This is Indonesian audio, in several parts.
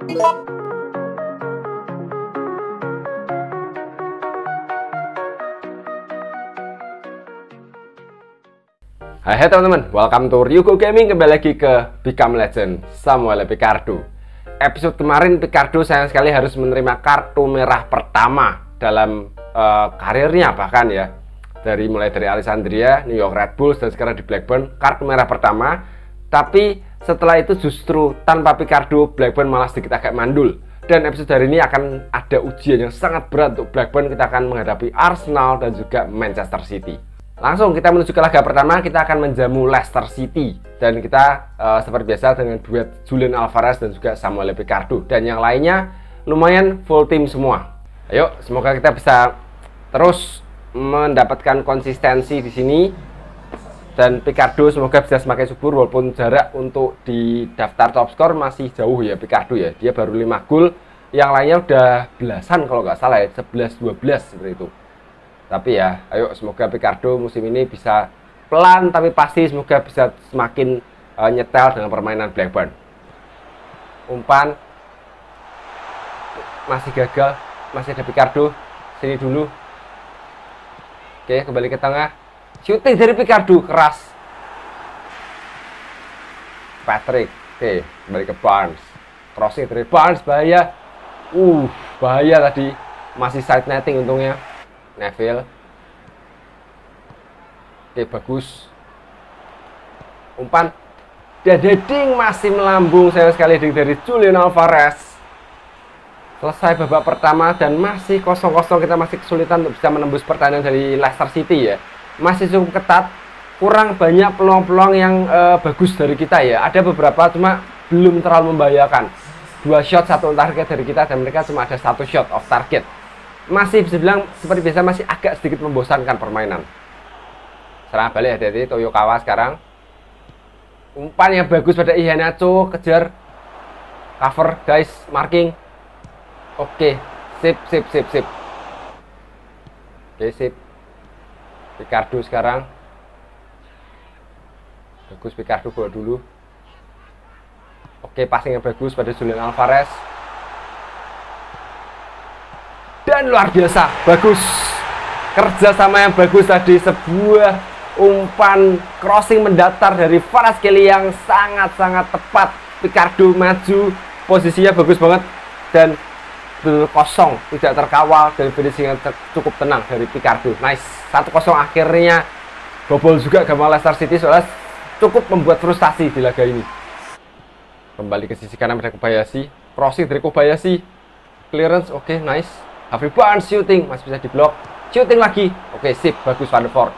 Hai teman-teman, welcome to Ryugo Gaming. Kembali lagi ke Become Legend Samuel Picardo. Episode kemarin Picardo sayang sekali harus menerima kartu merah pertama dalam karirnya, bahkan ya, mulai dari Alessandria, New York Red Bulls, dan sekarang di Blackburn, kartu merah pertama. Tapi setelah itu justru tanpa Picardo, Blackburn malah sedikit agak mandul. Dan episode hari ini akan ada ujian yang sangat berat untuk Blackburn. Kita akan menghadapi Arsenal dan juga Manchester City. Langsung kita menuju ke laga pertama. Kita akan menjamu Leicester City. Dan kita seperti biasa dengan duet Julian Alvarez dan juga Samuel Picardo. Dan yang lainnya lumayan full tim semua. Ayo, semoga kita bisa terus mendapatkan konsistensi di sini. Dan Picardo semoga bisa semakin subur, walaupun jarak untuk di daftar top skor masih jauh ya Picardo ya. Dia baru 5 gol, yang lainnya udah belasan kalau nggak salah ya, 11-12 seperti itu. Tapi ya, ayo semoga Picardo musim ini bisa pelan tapi pasti, semoga bisa semakin nyetel dengan permainan Blackburn. Umpan masih gagal, masih ada Picardo. Sini dulu. Oke, kembali ke tengah. Shooting dari Picardo keras. Patrick. Oke, kembali ke Barnes. Crossing dari Barnes, bahaya. Bahaya tadi. Masih side netting untungnya. Neville. Oke, bagus. Umpan. Dan heading masih melambung sayang sekali dari Julian Alvarez. Selesai babak pertama dan masih 0-0. Kita masih kesulitan untuk bisa menembus pertandingan dari Leicester City ya. Masih cukup ketat. Kurang banyak peluang-peluang yang bagus dari kita ya. Ada beberapa cuma belum terlalu membahayakan. 2 shot 1 target dari kita, dan mereka cuma ada 1 shot off target. Masih bisa bilang seperti biasa, masih agak sedikit membosankan permainan. Serang balik dari Toyokawa sekarang. Umpan yang bagus pada Iheanacho, kejar. Cover guys, marking. Oke, sip. Oke, sip. Picardo sekarang. Bagus, Picardo bawa dulu. Oke, passing yang bagus pada Julian Alvarez. Dan luar biasa, bagus. Kerja sama yang bagus tadi, sebuah umpan crossing mendatar dari Kvaratskhelia yang sangat-sangat tepat. Picardo maju, posisinya bagus banget dan benar kosong, tidak terkawal, dan finishing yang cukup tenang dari Picardo. Nice, 1-0 akhirnya bobol juga gawang Leicester City, soalnya cukup membuat frustasi di laga ini. Kembali ke sisi kanan dari Kobayashi, crossing dari Kobayashi, clearance, oke, nice. Harvey Barnes shooting, masih bisa diblok. Shooting lagi. Oke, sip, bagus Van der Voort.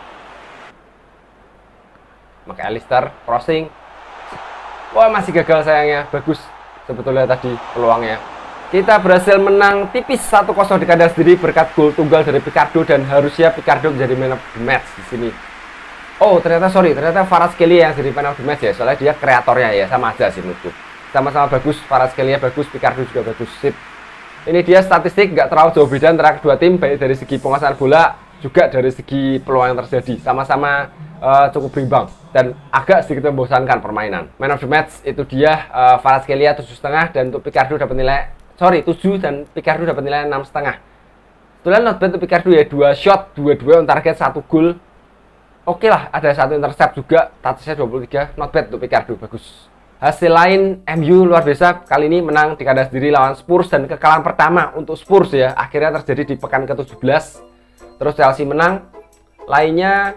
McAllister crossing. Wah, masih gagal sayangnya. Bagus sebetulnya tadi peluangnya. Kita berhasil menang tipis 1-0 di kandang sendiri berkat gol tunggal dari Picardo, dan harusnya Picardo menjadi man of the match di sini. Oh, ternyata Kvaratskhelia yang jadi man of the match ya. Soalnya dia kreatornya ya, sama aja sih menurutku. Sama-sama bagus, Kvaratskhelia bagus, Picardo juga bagus. Sip. Ini dia statistik, nggak terlalu jauh beda antara kedua tim, baik dari segi penguasaan bola, juga dari segi peluang yang terjadi. Sama-sama cukup berimbang dan agak sedikit membosankan permainan. Man of the match itu dia Kvaratskhelia 7,5, dan untuk Picardo dapat nilai 7, dan Picardo dapat nilai 6,5. Setelah not bad untuk Picardo ya, 2 shot, 2 on target, 1 gol. Oke lah, ada 1 intercept juga, statusnya 23, not bad untuk Picardo, bagus. Hasil lain, MU luar biasa, kali ini menang di kandang sendiri lawan Spurs, dan kekalahan pertama untuk Spurs ya, akhirnya terjadi di pekan ke-17. Terus Chelsea menang, lainnya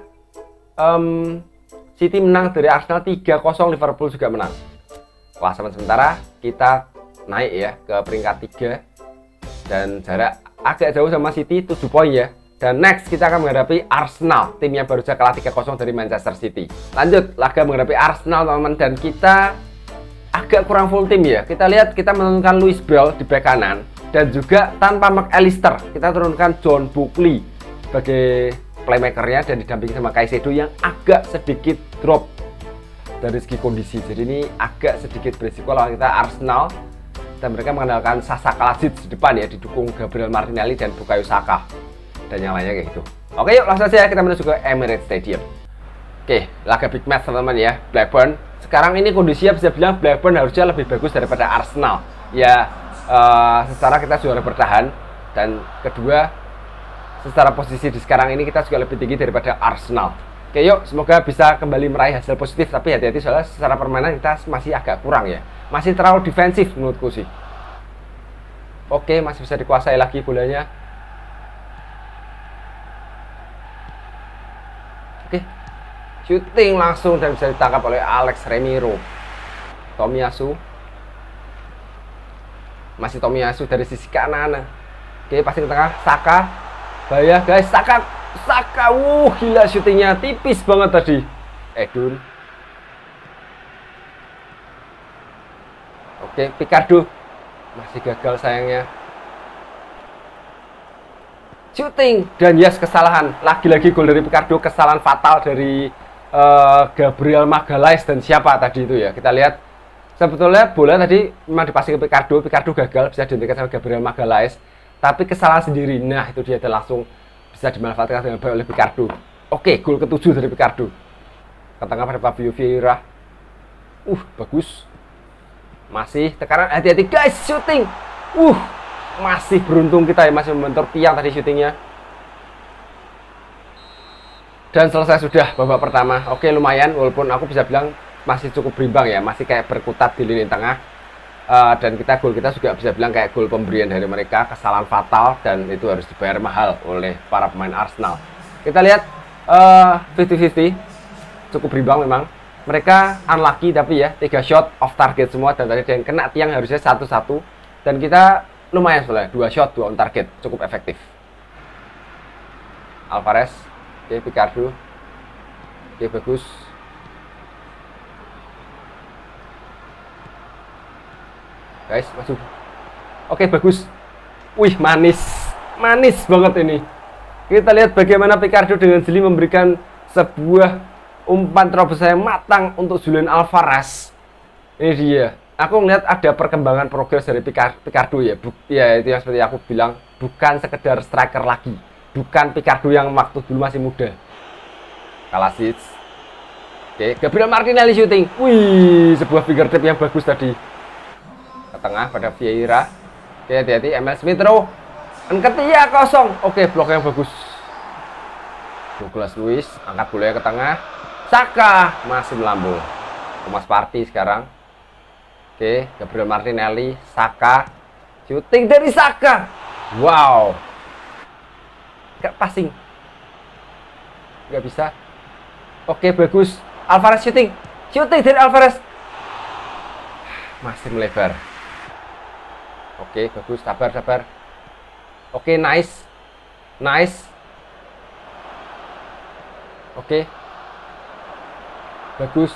City menang dari Arsenal 3-0, Liverpool juga menang. Klasemen sementara kita naik ya ke peringkat 3, dan jarak agak jauh sama City, 7 poin ya. Dan next kita akan menghadapi Arsenal, tim yang baru saja kalah 3-0 dari Manchester City. Lanjut, laga menghadapi Arsenal teman-teman, dan kita agak kurang full tim ya. Kita lihat kita menurunkan Louis Bell di bek kanan, dan juga tanpa McAllister kita turunkan John Buckley sebagai playmakernya, dan didampingi sama Caicedo yang agak sedikit drop dari segi kondisi. Jadi ini agak sedikit berisiko lawan kita Arsenal, dan mereka mengandalkan Sasa Kalajdzic di depan ya, didukung Gabriel Martinelli dan Bukayo Saka dan yang lainnya kayak gitu. Oke, yuk langsung saja kita menuju ke Emirates Stadium. Oke, laga big match teman-teman ya. Blackburn sekarang ini kondisinya bisa bilang Blackburn harusnya lebih bagus daripada Arsenal. Ya, secara kita juara bertahan, dan kedua secara posisi di sekarang ini kita juga lebih tinggi daripada Arsenal. Oke, yuk semoga bisa kembali meraih hasil positif, tapi hati-hati soalnya secara permainan kita masih agak kurang ya, masih terlalu defensif menurutku sih. Oke, masih bisa dikuasai lagi bolanya. Oke, shooting langsung dan bisa ditangkap oleh Alex Remiro. Tomiyasu, masih Tomiyasu dari sisi kanan. Oke, passing ke tengah, Saka. Bahaya guys, Saka, gila syutingnya tipis banget tadi. Edun. Oke, Picardo masih gagal sayangnya. Shooting dan yes, kesalahan. Lagi-lagi gol dari Picardo, kesalahan fatal dari Gabriel Magalhaes dan siapa tadi itu ya. Kita lihat sebetulnya bola tadi memang dipasing ke Picardo gagal, bisa dihentikan sama Gabriel Magalhaes. Tapi kesalahan sendiri, nah itu dia langsung bisa dimanfaatkan dengan baik oleh Picardo. Oke, gol ke-7 dari Picardo. Ke tengah pada Fabio Vieira. Bagus. Masih tekanan, hati-hati guys, shooting. Masih beruntung kita ya, masih membentur tiang tadi syutingnya. Dan selesai sudah babak pertama. Oke, lumayan, walaupun aku bisa bilang masih cukup berimbang ya, masih kayak berkutat di lini tengah. Dan gol kita juga bisa bilang kayak gol pemberian dari mereka, kesalahan fatal, dan itu harus dibayar mahal oleh para pemain Arsenal. Kita lihat 50-50, cukup berimbang memang. Mereka unlucky tapi ya 3 shot off target semua, dan tadi yang kena tiang harusnya 1-1, dan kita lumayan soalnya 2 shot 2 on target, cukup efektif. Alvarez, oke, Picardo, oke, bagus. Guys, masuk. Oke, bagus. Wih, manis banget ini. Kita lihat bagaimana Picardo dengan jeli memberikan sebuah umpan terobos yang matang untuk Julian Alvarez. Ini dia. Aku ngeliat ada perkembangan progres dari Picardo ya. Ya, itu yang seperti aku bilang, bukan sekedar striker lagi. Bukan Picardo yang waktu dulu masih muda. Kalasic. Oke, Gabriel Martinelli shooting. Wih, sebuah fingertip yang bagus tadi. Ke tengah pada Vieira. Oke, hati-hati, Emil Smith Rowe. Ketia kosong. Oke, blok yang bagus. Douglas Luiz angkat bolanya ke tengah. Saka masih melambung. Thomas Partey sekarang. Oke, Gabriel Martinelli, Saka, shooting dari Saka. Wow, gak passing, gak bisa. Oke, bagus. Alvarez shooting dari Alvarez, masih melebar. Oke, bagus, sabar. Oke, nice. Oke, bagus.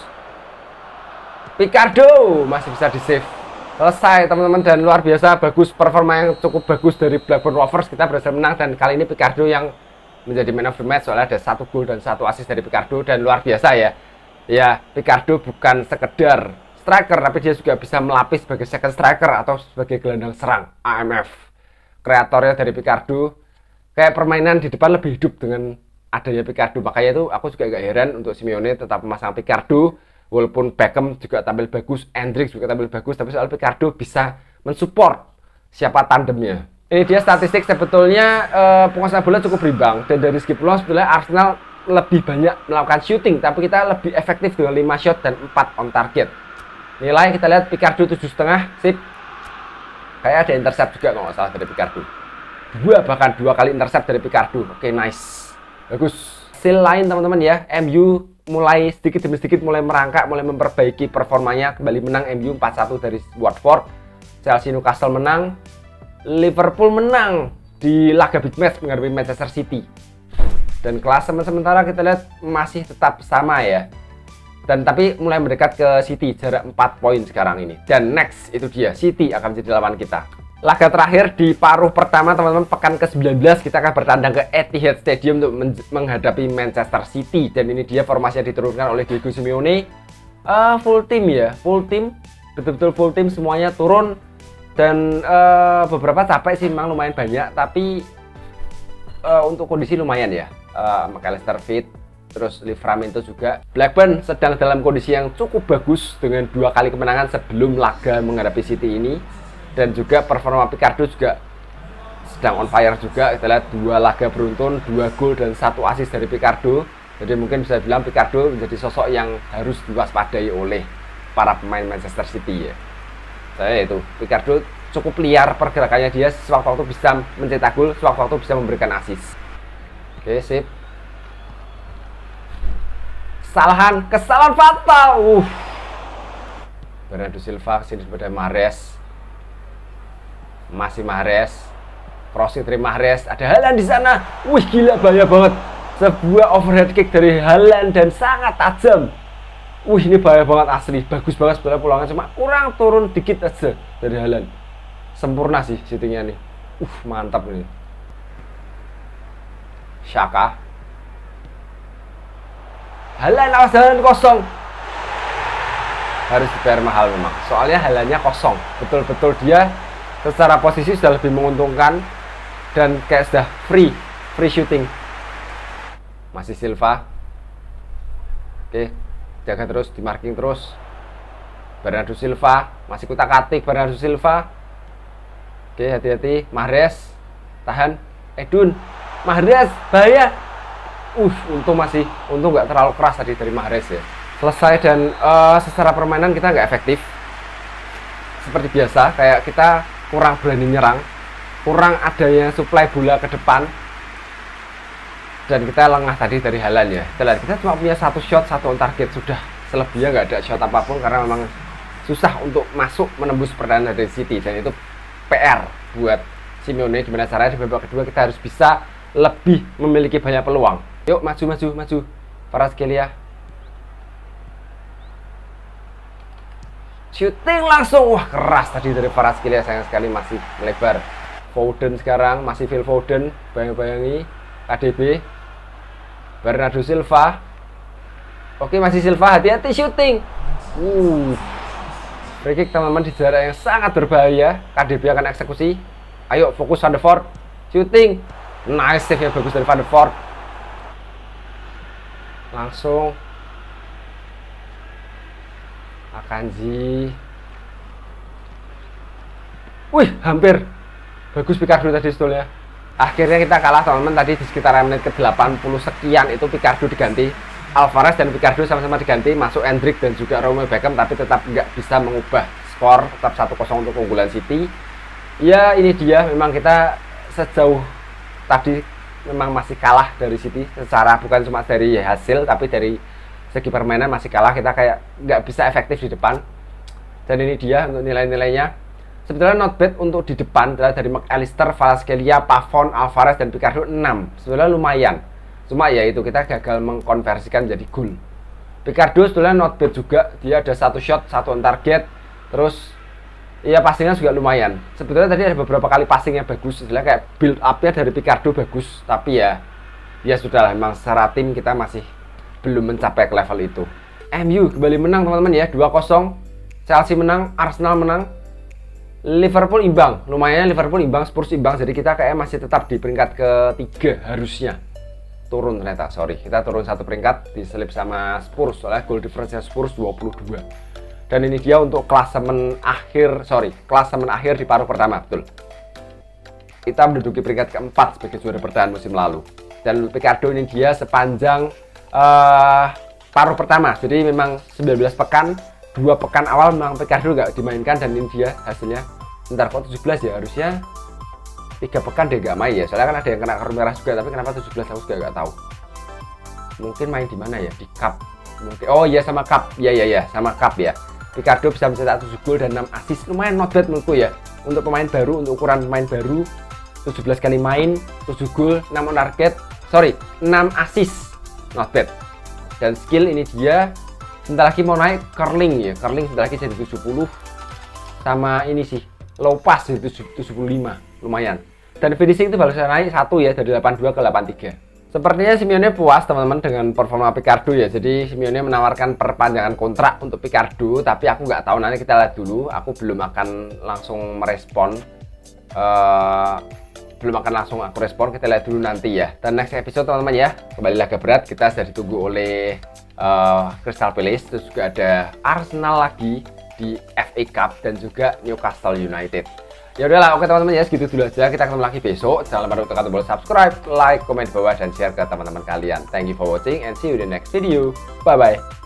Picardo masih bisa di save. Selesai teman-teman, dan luar biasa bagus, performa yang cukup bagus dari Blackburn Rovers. Kita berhasil menang, dan kali ini Picardo yang menjadi man of the match soalnya ada 1 gol dan 1 assist dari Picardo. Dan luar biasa ya. Ya, Picardo bukan sekedar striker, tapi dia juga bisa melapis sebagai second striker atau sebagai gelandang serang AMF. Kreatornya dari Picardo, kayak permainan di depan lebih hidup dengan adanya Picardo. Makanya itu aku juga gak heran untuk Simeone tetap memasang Picardo. Walaupun Beckham juga tampil bagus, Hendricks juga tampil bagus, tapi soal Picardo bisa mensupport siapa tandemnya. Ini dia statistik sebetulnya penguasaan bola cukup berimbang, dan dari segi peluang sebetulnya Arsenal lebih banyak melakukan shooting, tapi kita lebih efektif dengan 5 shot dan 4 on target. Nilai kita lihat Picardo 7,5, sip. Kayak ada intercept juga kalau nggak salah dari Picardo. Bahkan 2 kali intercept dari Picardo. Oke, nice, bagus. Hasil lain teman-teman ya, MU mulai sedikit demi sedikit mulai merangkak, mulai memperbaiki performanya, kembali menang MU 4-1 dari Watford. Chelsea Newcastle menang, Liverpool menang di laga big match menghadapi Manchester City. Dan klasemen sementara kita lihat masih tetap sama ya. Dan tapi mulai mendekat ke City, jarak 4 poin sekarang ini. Dan next itu dia, City akan menjadi lawan kita. Laga terakhir di paruh pertama teman-teman, pekan ke-19 kita akan bertandang ke Etihad Stadium untuk menghadapi Manchester City. Dan ini dia formasi yang diturunkan oleh Diego Simeone. Full team ya, full team, betul-betul full team, semuanya turun. Dan beberapa capek sih memang lumayan banyak, tapi untuk kondisi lumayan ya. McAllister fit, terus Livramento juga. Blackburn sedang dalam kondisi yang cukup bagus dengan 2 kali kemenangan sebelum laga menghadapi City ini. Dan juga performa Picardo juga sedang on fire juga. Kita lihat 2 laga beruntun, 2 gol dan 1 assist dari Picardo. Jadi mungkin bisa bilang Picardo menjadi sosok yang harus diwaspadai oleh para pemain Manchester City ya. Saya itu Picardo cukup liar pergerakannya, dia sewaktu-waktu bisa mencetak gol, sewaktu-waktu bisa memberikan assist. Oke, sip. Kesalahan fatal. Bernardo Silva sini pada Mahrez. Masih Mahrez. Crossing dari Mahrez. Ada Haaland di sana. Wih, gila, bahaya banget. Sebuah overhead kick dari Haaland dan sangat tajam. Wih, ini bahaya banget asli. Bagus banget sebenarnya pulangan, cuma kurang turun dikit aja dari Haaland. Sempurna sih shootingnya nih. Mantap ini. Xhaka. Haaland, awas, Haaland kosong. Harus dibayar mahal memang. Soalnya Haalandnya kosong. Betul-betul dia secara posisi sudah lebih menguntungkan dan kayak sudah free shooting. Masih Silva. Oke, jaga terus, di marking terus. Bernardo Silva, masih kutak-atik Bernardo Silva. Oke, hati-hati. Mahrez, tahan. Edun, Mahrez, bahaya. Untung nggak terlalu keras tadi dari Mahrez ya. Selesai dan secara permainan kita nggak efektif. Seperti biasa, kayak kita kurang berani nyerang, kurang adanya suplai bola ke depan. Dan kita lengah tadi dari Haaland ya. Kita cuma punya 1 shot, 1 on target, sudah. Selebihnya nggak ada shot apapun karena memang susah untuk masuk menembus pertahanan dari City, dan itu PR buat Simeone. Gimana caranya di babak kedua kita harus bisa lebih memiliki banyak peluang. Yuk, maju. Kvaratskhelia. Shooting langsung. Wah, keras tadi dari Kvaratskhelia, sayang sekali masih melebar. Foden sekarang, masih Phil Foden. Bayang-bayangi KDB. Bernardo Silva. Oke, masih Silva, hati-hati shooting. Free kick teman-teman di jarak yang sangat berbahaya. KDB akan eksekusi. Ayo, fokus Van de Voort. Shooting. Nice save yang bagus dari Van de Voort. Langsung Akanji. Wih, hampir. Bagus Picardo tadi stolnya. Akhirnya kita kalah teman-teman. Tadi di sekitar menit ke 80 sekian itu Picardo diganti. Alvarez dan Picardo sama-sama diganti. Masuk Endrick dan juga Romeo Beckham, tapi tetap nggak bisa mengubah skor. Tetap 1-0 untuk keunggulan City. Ya, ini dia. Memang kita sejauh tadi memang masih kalah dari City. Secara bukan cuma dari hasil, tapi dari segi permainan masih kalah. Kita kayak nggak bisa efektif di depan. Dan ini dia untuk nilai-nilainya. Sebetulnya not bad untuk di depan adalah dari McAllister, Kvaratskhelia, Pavon, Alvarez, dan Picardo 6. Sebetulnya lumayan. Cuma ya itu, kita gagal mengkonversikan menjadi gol. Picardo sebetulnya not bad juga. Dia ada 1 shot, 1 on target. Terus ya passingnya juga lumayan. Sebetulnya tadi ada beberapa kali passingnya bagus. Sebetulnya kayak build up-nya dari Picardo bagus. Tapi ya sudah lah, memang secara tim kita masih belum mencapai ke level itu. MU kembali menang teman-teman ya, 2-0. Chelsea menang, Arsenal menang. Liverpool imbang, lumayan. Liverpool imbang, Spurs imbang, jadi kita kayak masih tetap di peringkat ketiga harusnya. Turun ternyata, sorry, kita turun 1 peringkat, diselip sama Spurs, soalnya goal difference-nya Spurs 22. Dan ini dia untuk klasemen akhir di paruh pertama, betul. Kita menduduki peringkat keempat sebagai juara bertahan musim lalu. Dan Picardo ini dia sepanjang paruh pertama, jadi memang 19 pekan. 2 pekan awal memang Picardo nggak dimainkan, dan ini dia hasilnya. Bentar, kok 17 ya? Harusnya 3 pekan dia nggak main ya, soalnya kan ada yang kena kartu merah juga, tapi kenapa 17 aku juga nggak tahu. Mungkin main di mana ya? Di cup mungkin. Oh iya, sama cup. Ya sama cup ya. Picardo bisa mencetak 7 gol dan 6 assist. Lumayan not bad menurutku ya. Untuk pemain baru, untuk ukuran pemain baru, 17 kali main, 7 gol, 6 on target. 6 assist. Not bad. Dan skill ini dia sebentar lagi mau naik curling ya. Curling sebentar lagi jadi 70. Sama ini sih, low pass jadi 75. Lumayan. Dan finishing itu baru naik 1 ya, dari 82 ke 83. Sepertinya Simeone puas teman-teman dengan performa Picardo ya. Jadi Simeone menawarkan perpanjangan kontrak untuk Picardo, tapi aku nggak tahu, nanti kita lihat dulu. Aku belum akan langsung merespon. Aku respon, kita lihat dulu nanti ya. Dan next episode teman-teman ya, kembali laga berat, kita sudah ditunggu oleh Crystal Palace. Terus juga ada Arsenal lagi di FA Cup dan juga Newcastle United. Ya udahlah, oke teman-teman ya, segitu dulu aja. Kita ketemu lagi besok. Jangan lupa untuk tekan tombol subscribe, like, komen di bawah, dan share ke teman-teman kalian. Thank you for watching and see you in the next video. Bye bye.